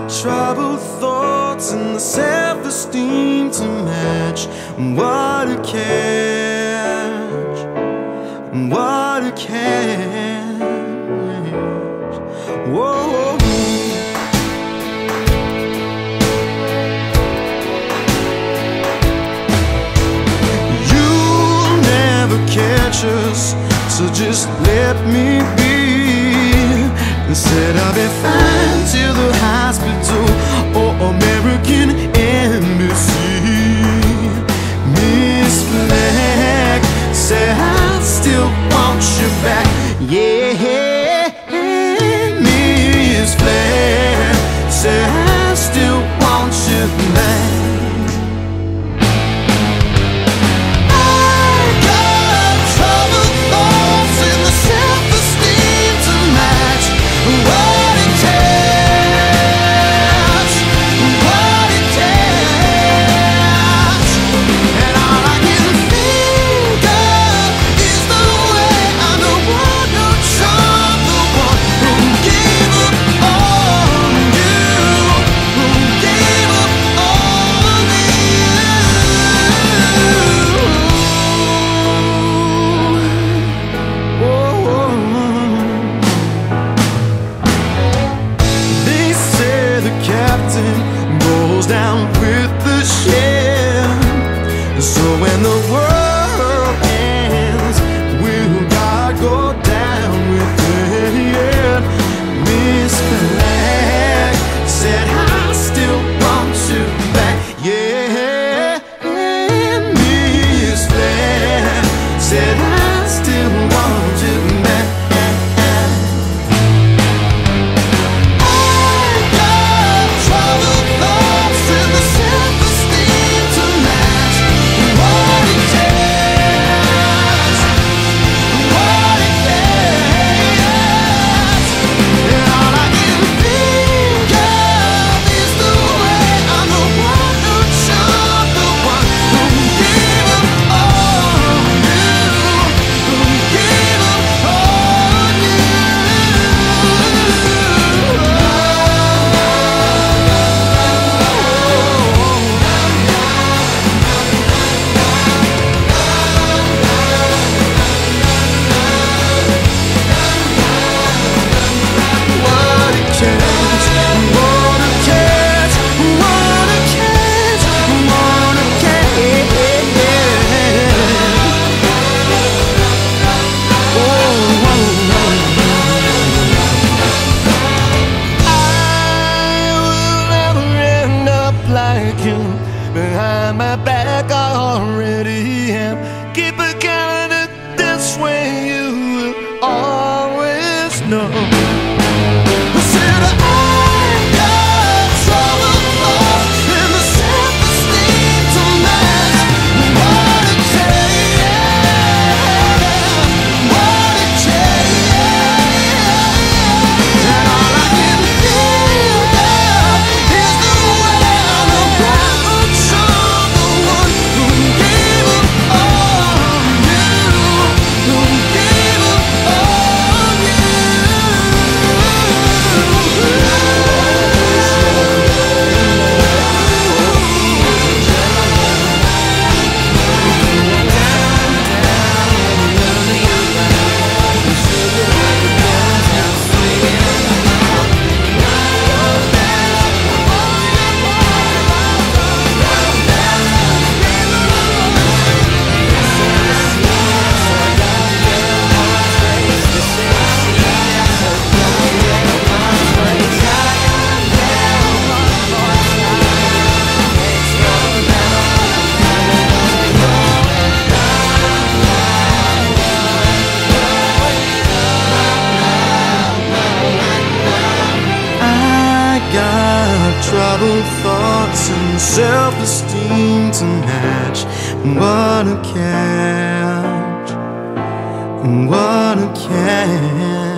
troubled thoughts and the self-esteem to match. What a catch, what a catch. Whoa. You'll never catch us, so just let me be. Instead I'll be fine to the hospital or American Embassy. Miss Black said I still want you back. Yeah, Miss Black said I still want you back. Goes down with the ship. So when the world ends, will God go down with it? Miss Black said I still want you back. Yeah, Miss Black said I still want you back. Behind my back I already am. Keep it calendar this way, you will always know. I said I got trouble and the self-esteem to match. What a change, what a change. And all I can think of is the way I look back. Troubled thoughts and self-esteem to match. What a catch, what a catch.